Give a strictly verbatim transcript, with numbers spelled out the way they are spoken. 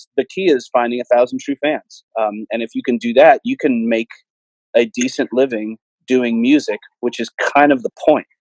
it's the key is finding a thousand true fans. Um, and if you can do that, you can make a decent living doing music, which is kind of the point.